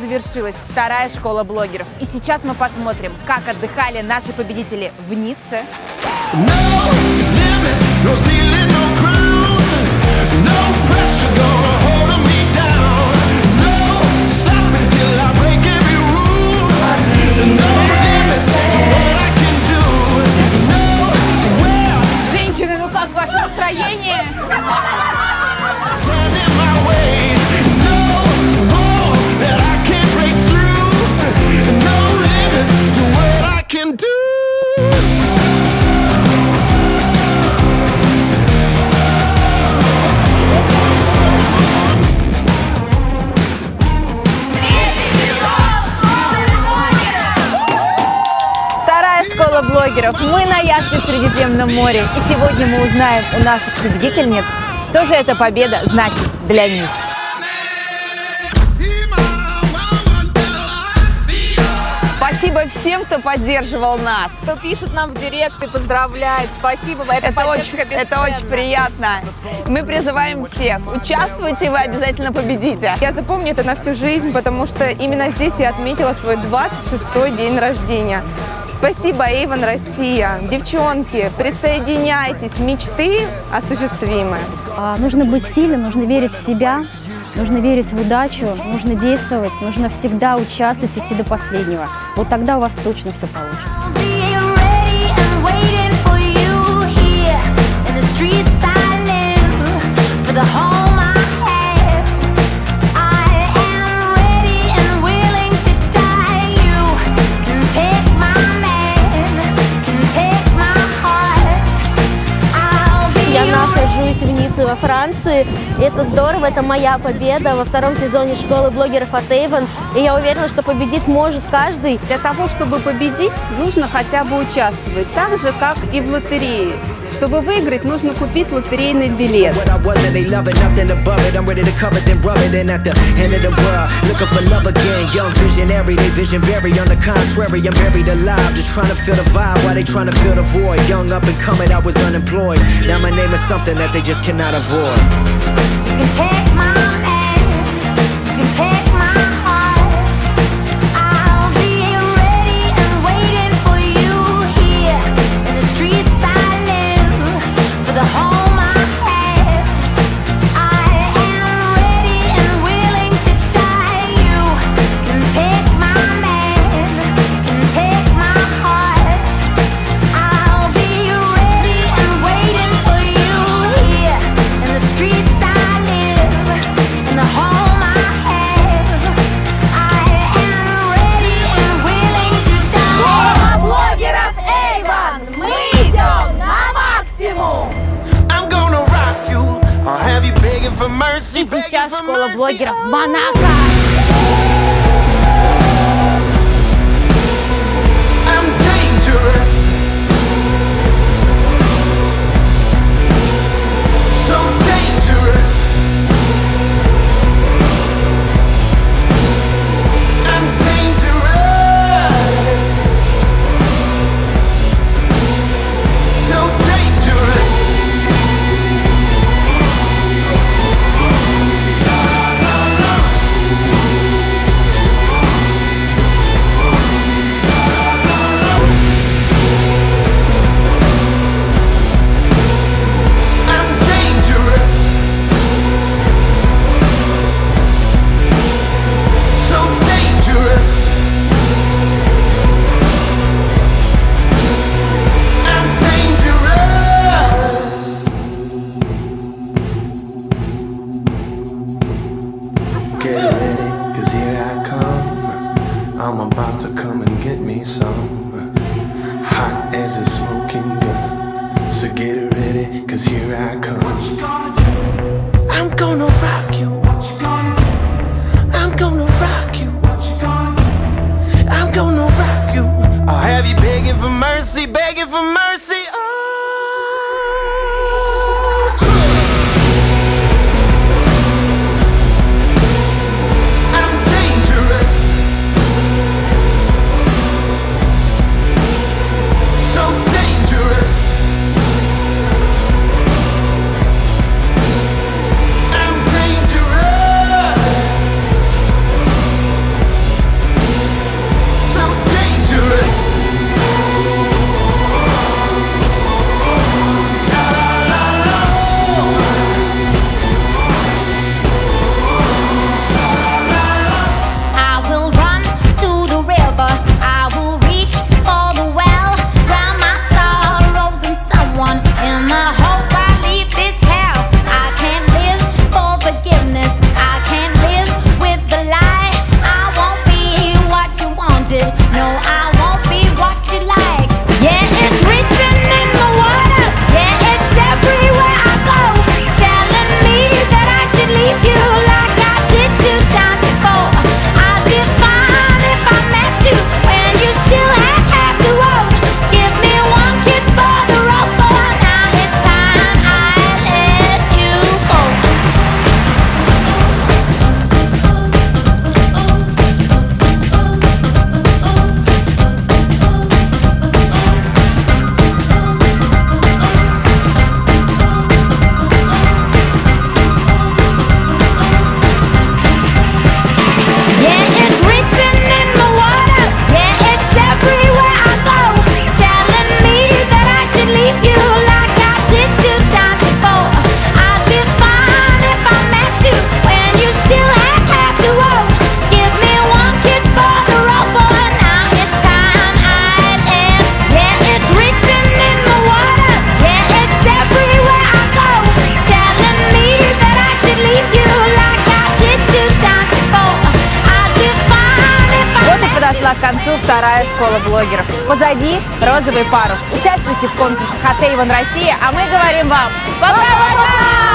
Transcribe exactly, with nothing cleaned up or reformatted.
завершилась вторая школа блогеров. И сейчас мы посмотрим, как отдыхали наши победители в Ницце. Женщины, ну как ваше настроение? Школа блогеров. Мы на яхте в Средиземном море. И сегодня мы узнаем у наших победительниц, что же эта победа значит для них. Спасибо всем, кто поддерживал нас, кто пишет нам в директ и поздравляет. Спасибо, это, это, очень, это очень приятно. Мы призываем всех, участвуйте, вы обязательно победите. Я запомню это на всю жизнь, потому что именно здесь я отметила свой двадцать шестой день рождения. Спасибо, Avon Россия. Девчонки, присоединяйтесь, мечты осуществимы. А, нужно быть сильным, нужно верить в себя, нужно верить в удачу, нужно действовать, нужно всегда участвовать, идти до последнего. Вот тогда у вас точно все получится. В Ницце, во Франции. Это здорово, это моя победа во втором сезоне школы блогеров от Avon. И я уверена, что победить может каждый. Для того, чтобы победить, нужно хотя бы участвовать, так же, как и в лотерее. Чтобы выиграть, нужно купить лотерейный билет. They just cannot avoid. You can take my hand, you can take my heart. I'll be ready and waiting for you here in the streets I live, for the home I have. I am ready and willing to die. You can take my man, can take my heart. I'll be ready and waiting for you. Streets I live, in the home I have. I am ready and willing to die. Школа блогеров Avon, мы идем на максимум. I'm gonna rock you, I'll have you begging for mercy. И сейчас школа блогеров Монако. I'm dangerous. I'm about to come and get me some, hot as a smoking gun. So get ready, cause here I come. I'm gonna rock you. I'm gonna rock you. I'm gonna rock you. I'll have you begging for mercy, begging for mercy. Oh. I'm dangerous. вторая школа блогеров. Позади розовый парус. Участвуйте в конкурсах от Avon Россия, а мы говорим вам пока-пока!